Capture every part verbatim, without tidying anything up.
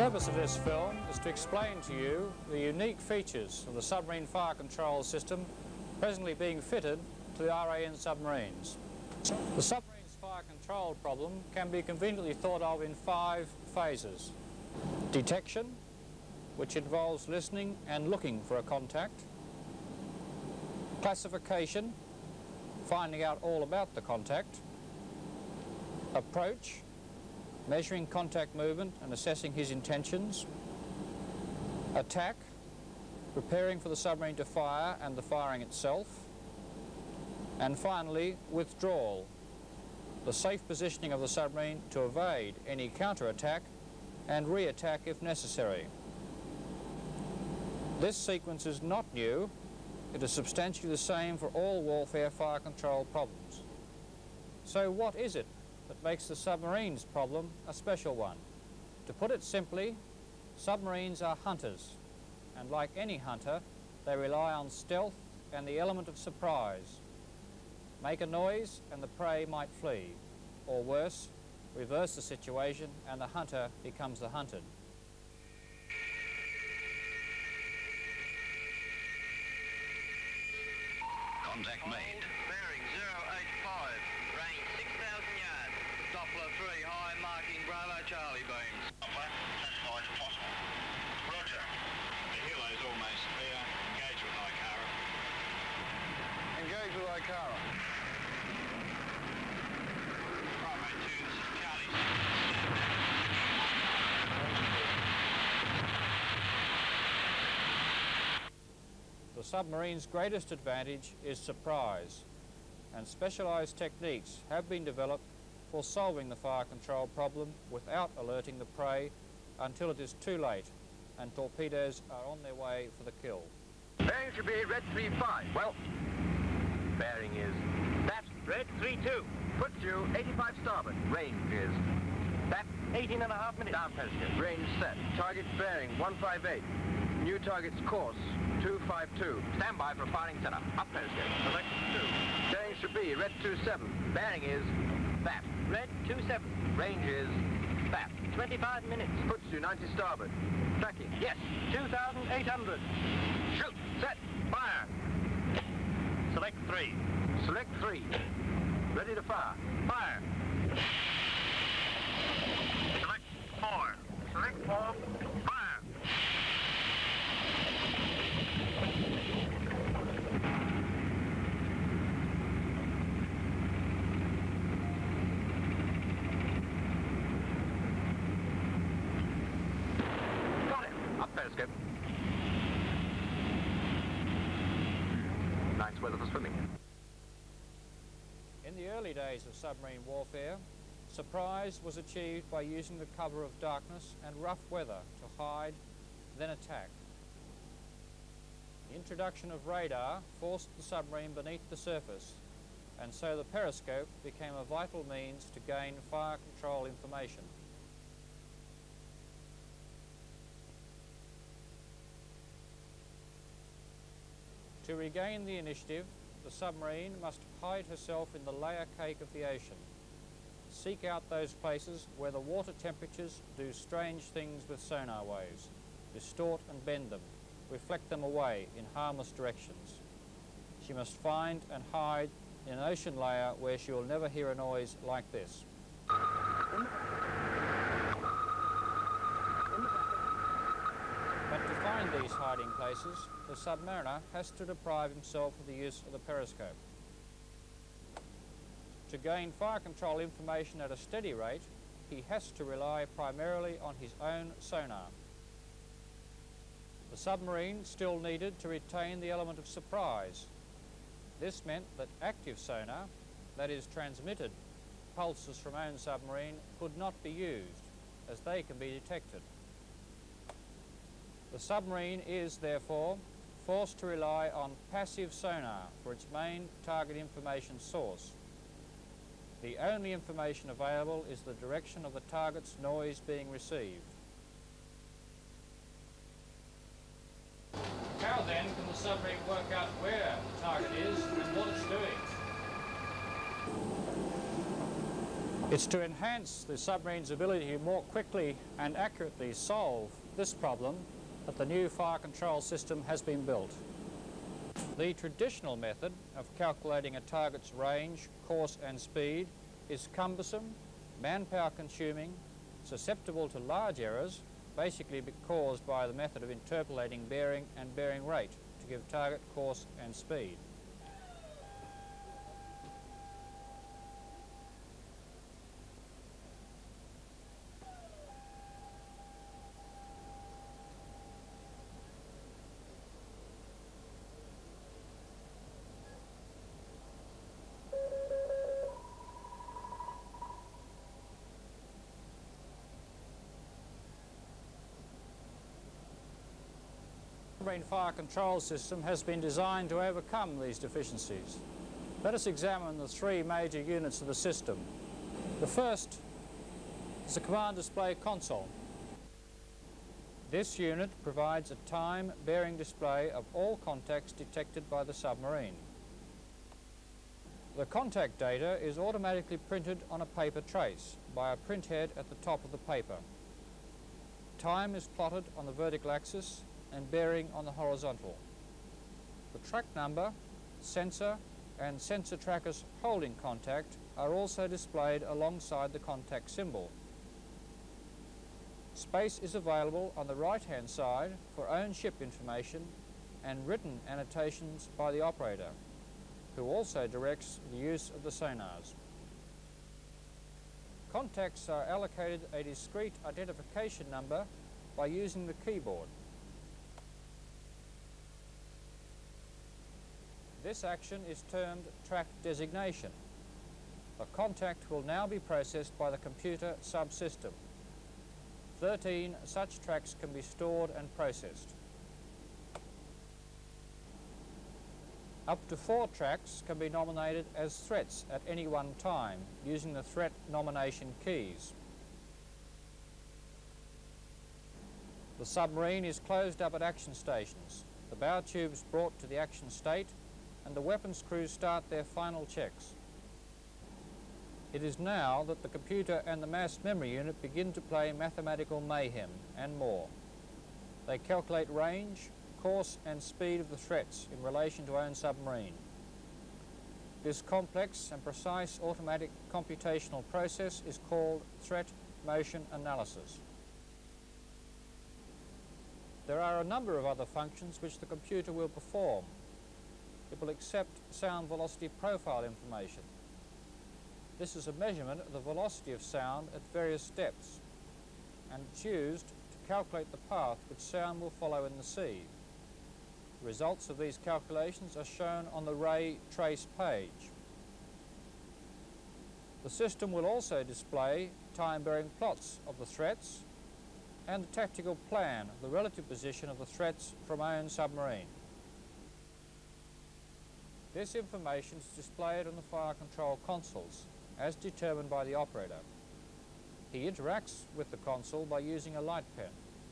purpose of this film is to explain to you the unique features of the submarine fire control system presently being fitted to the R A N submarines. The submarine's fire control problem can be conveniently thought of in five phases. Detection, which involves listening and looking for a contact. Classification, finding out all about the contact. Approach, measuring contact movement and assessing his intentions. Attack, preparing for the submarine to fire and the firing itself. And finally, withdrawal, the safe positioning of the submarine to evade any counter-attack and re-attack if necessary. This sequence is not new. It is substantially the same for all warfare fire control problems. So what is it that makes the submarine's problem a special one? To put it simply, submarines are hunters, and like any hunter, they rely on stealth and the element of surprise. Make a noise and the prey might flee, or worse, reverse the situation and the hunter becomes the hunted. Contact made. Bearing zero eight five, range six thousand yards. Doppler three, high marking Bravo Charlie beams. Doppler, as high as possible. Roger. The helo's almost clear. Engage with Ikara. Engage with Ikara. Bravo two, this is Charlie. The submarine's greatest advantage is surprise, and specialised techniques have been developed for solving the fire control problem without alerting the prey until it is too late and torpedoes are on their way for the kill. Bearing should be red three five. Well, bearing is that. Red three two. Puts you eighty-five starboard. Range is that. eighteen and a half minutes. Down periscope. Range set. Target bearing one five eight. New target's course two five two. Stand by for firing center. Up periscope. Select two. Bearing should be red two seven. Bearing is that. Red two seven. Range is that. twenty-five minutes. Puts you ninety starboard. Tracking. Yes. two thousand eight hundred. Shoot. Set. Fire. Select three. Select three. Ready to fire. Fire. Select four. Select four. Fire. Got him. Up periscope. Nice weather for swimming. In the early days of submarine warfare, surprise was achieved by using the cover of darkness and rough weather to hide, then attack. The introduction of radar forced the submarine beneath the surface, and so the periscope became a vital means to gain fire control information. To regain the initiative, the submarine must hide herself in the layer cake of the ocean. Seek out those places where the water temperatures do strange things with sonar waves, distort and bend them, reflect them away in harmless directions. She must find and hide in an ocean layer where she will never hear a noise like this. But to find these hiding places, the submariner has to deprive himself of the use of the periscope. To gain fire control information at a steady rate, he has to rely primarily on his own sonar. The submarine still needed to retain the element of surprise. This meant that active sonar, that is transmitted pulses from own submarine, could not be used, as they can be detected. The submarine is, therefore, forced to rely on passive sonar for its main target information source. The only information available is the direction of the target's noise being received. How then can the submarine work out where the target is and what it's doing? It's to enhance the submarine's ability to more quickly and accurately solve this problem that the new fire control system has been built. The traditional method of calculating a target's range, course and speed is cumbersome, manpower consuming, susceptible to large errors, basically caused by the method of interpolating bearing and bearing rate to give target, course and speed. The submarine fire control system has been designed to overcome these deficiencies. Let us examine the three major units of the system. The first is the command display console. This unit provides a time-bearing display of all contacts detected by the submarine. The contact data is automatically printed on a paper trace by a printhead at the top of the paper. Time is plotted on the vertical axis and bearing on the horizontal. The track number, sensor and sensor tracker's holding contact are also displayed alongside the contact symbol. Space is available on the right-hand side for own ship information and written annotations by the operator, who also directs the use of the sonars. Contacts are allocated a discrete identification number by using the keyboard. This action is termed track designation. A contact will now be processed by the computer subsystem. thirteen such tracks can be stored and processed. Up to four tracks can be nominated as threats at any one time using the threat nomination keys. The submarine is closed up at action stations, the bow tubes brought to the action state, and the weapons crews start their final checks. It is now that the computer and the mass memory unit begin to play mathematical mayhem and more. They calculate range, course and speed of the threats in relation to own submarine. This complex and precise automatic computational process is called threat motion analysis. There are a number of other functions which the computer will perform. It will accept sound velocity profile information. This is a measurement of the velocity of sound at various depths, and it's used to calculate the path which sound will follow in the sea. The results of these calculations are shown on the ray trace page. The system will also display time-bearing plots of the threats and the tactical plan of the relative position of the threats from own submarine. This information is displayed on the fire control consoles as determined by the operator. He interacts with the console by using a light pen.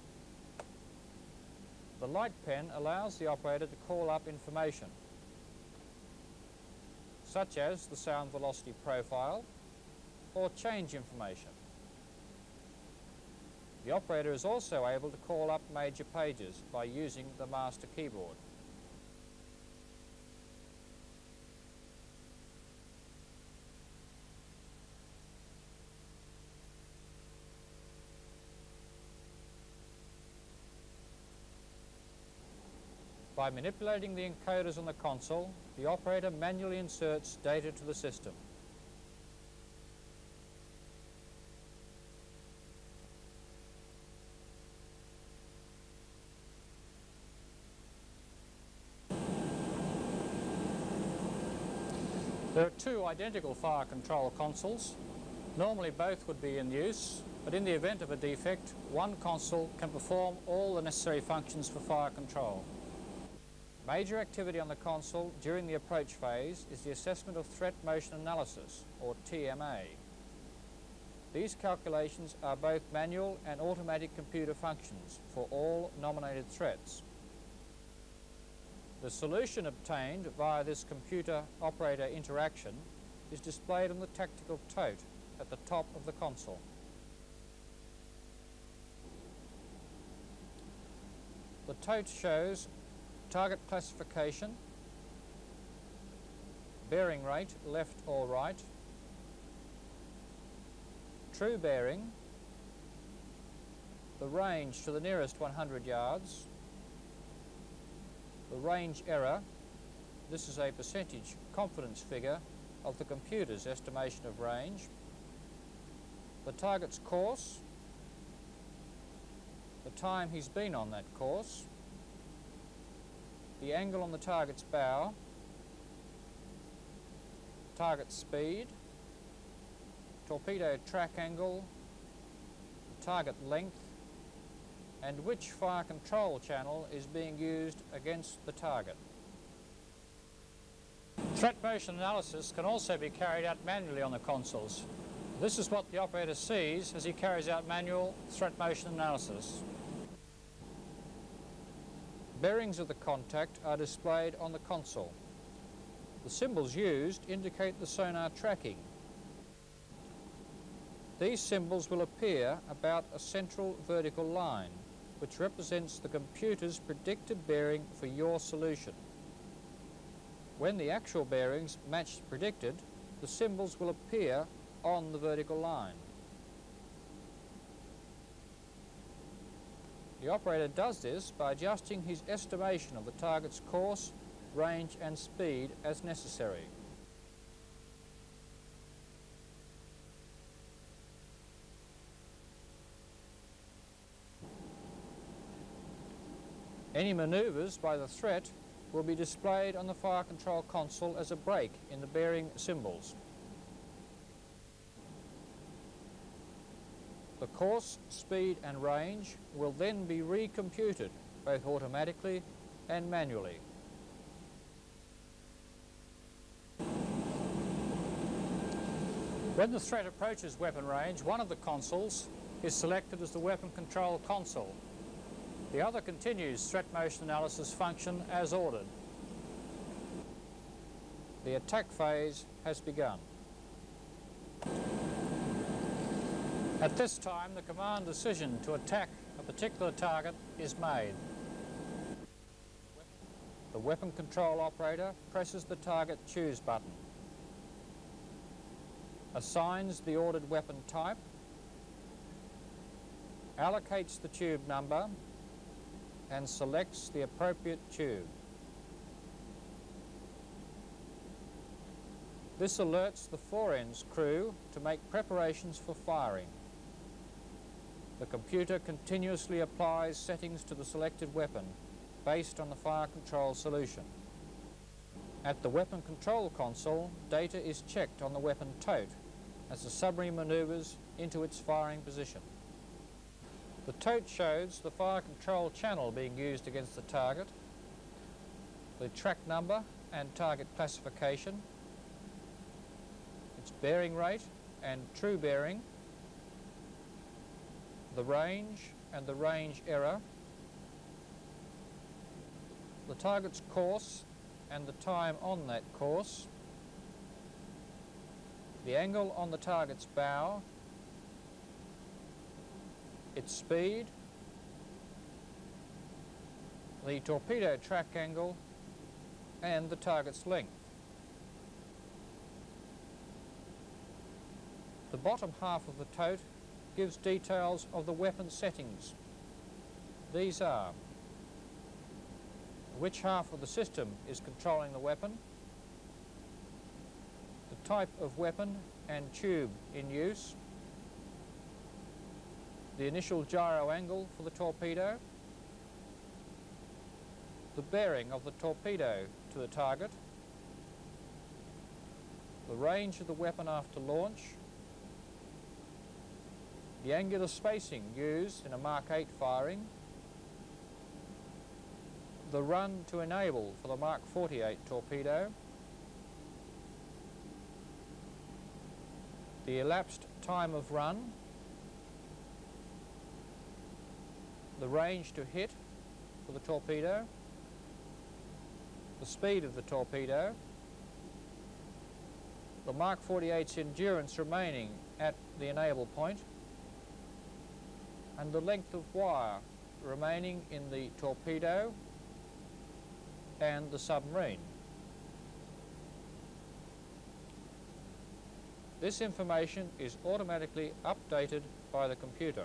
The light pen allows the operator to call up information, such as the sound velocity profile, or change information. The operator is also able to call up major pages by using the master keyboard. By manipulating the encoders on the console, the operator manually inserts data to the system. There are two identical fire control consoles. Normally both would be in use, but in the event of a defect, one console can perform all the necessary functions for fire control. Major activity on the console during the approach phase is the assessment of threat motion analysis, or T M A. These calculations are both manual and automatic computer functions for all nominated threats. The solution obtained via this computer-operator interaction is displayed on the tactical tote at the top of the console. The tote shows target classification, bearing rate left or right, true bearing, the range to the nearest one hundred yards, the range error, this is a percentage confidence figure of the computer's estimation of range, the target's course, the time he's been on that course, the angle on the target's bow, target speed, torpedo track angle, target length, and which fire control channel is being used against the target. Threat motion analysis can also be carried out manually on the consoles. This is what the operator sees as he carries out manual threat motion analysis. Bearings of the contact are displayed on the console. The symbols used indicate the sonar tracking. These symbols will appear about a central vertical line, which represents the computer's predicted bearing for your solution. When the actual bearings match predicted, the symbols will appear on the vertical line. The operator does this by adjusting his estimation of the target's course, range and speed as necessary. Any maneuvers by the threat will be displayed on the fire control console as a break in the bearing symbols. The course, speed and range will then be recomputed, both automatically and manually. When the threat approaches weapon range, one of the consoles is selected as the weapon control console. The other continues threat motion analysis function as ordered. The attack phase has begun. At this time, the command decision to attack a particular target is made. The weapon control operator presses the target choose button, assigns the ordered weapon type, allocates the tube number, and selects the appropriate tube. This alerts the fore-ends crew to make preparations for firing. The computer continuously applies settings to the selected weapon based on the fire control solution. At the weapon control console, data is checked on the weapon tote as the submarine maneuvers into its firing position. The tote shows the fire control channel being used against the target, the track number and target classification, its bearing rate and true bearing, the range and the range error, the target's course and the time on that course, the angle on the target's bow, its speed, the torpedo track angle, and the target's length. The bottom half of the tote gives details of the weapon settings. These are which half of the system is controlling the weapon, the type of weapon and tube in use, the initial gyro angle for the torpedo, the bearing of the torpedo to the target, the range of the weapon after launch, the angular spacing used in a Mark eight firing, the run to enable for the Mark forty-eight torpedo, the elapsed time of run, the range to hit for the torpedo, the speed of the torpedo, the Mark forty-eight's endurance remaining at the enable point and the length of wire remaining in the torpedo and the submarine. This information is automatically updated by the computer.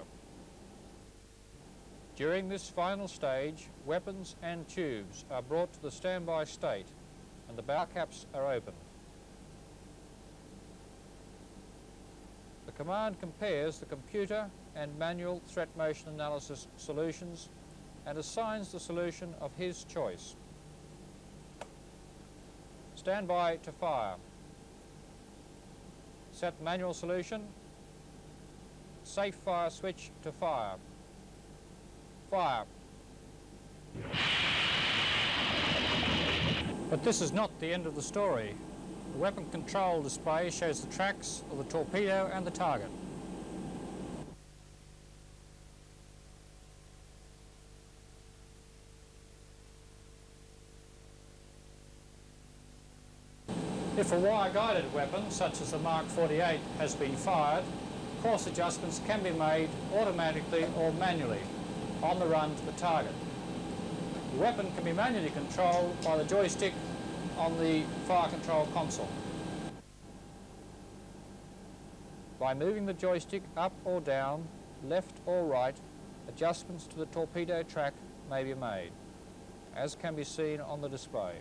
During this final stage, weapons and tubes are brought to the standby state and the bow caps are opened. The command compares the computer and manual threat motion analysis solutions and assigns the solution of his choice. Standby to fire. Set manual solution. Safe fire switch to fire. Fire. But this is not the end of the story. The weapon control display shows the tracks of the torpedo and the target. If a wire-guided weapon, such as the Mark forty-eight, has been fired, course adjustments can be made automatically or manually on the run to the target. The weapon can be manually controlled by the joystick on the fire control console. By moving the joystick up or down, left or right, adjustments to the torpedo track may be made, as can be seen on the display.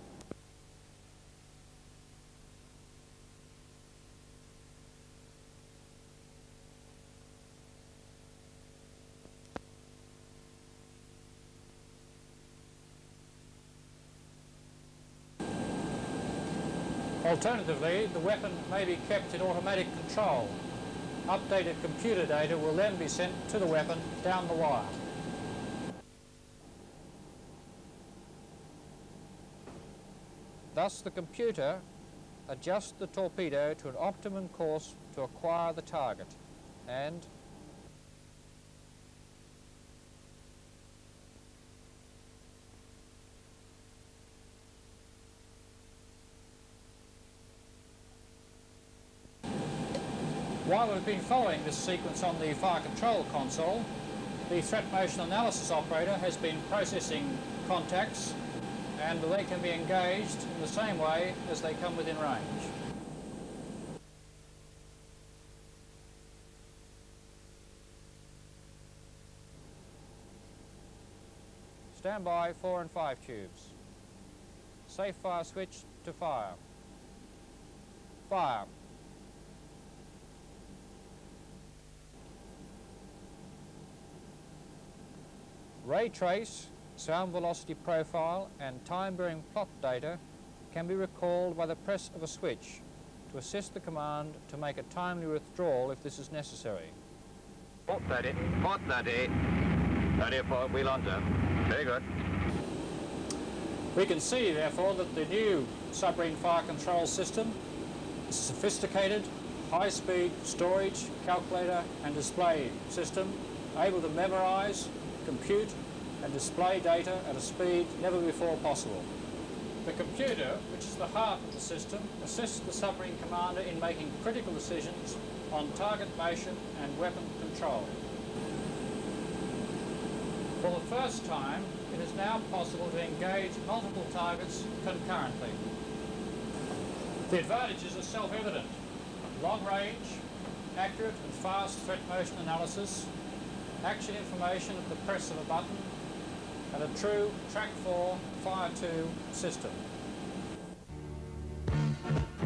Alternatively, the weapon may be kept in automatic control. Updated computer data will then be sent to the weapon down the wire. Thus, the computer adjusts the torpedo to an optimum course to acquire the target, and while we've been following this sequence on the fire control console, the threat motion analysis operator has been processing contacts, and they can be engaged in the same way as they come within range. Standby four and five tubes. Safe fire switch to fire. Fire. Ray trace, sound velocity profile and time-bearing plot data can be recalled by the press of a switch to assist the command to make a timely withdrawal if this is necessary. Port thirty, port thirty, thirty port, wheel on turn. Very good. We can see, therefore, that the new submarine fire control system is a sophisticated, high-speed storage, calculator and display system able to memorize, compute and display data at a speed never before possible. The computer, which is the heart of the system, assists the submarine commander in making critical decisions on target motion and weapon control. For the first time, it is now possible to engage multiple targets concurrently. The advantages are self-evident: long range, accurate and fast threat motion analysis, action information at the press of a button, and a true track four, fire two system.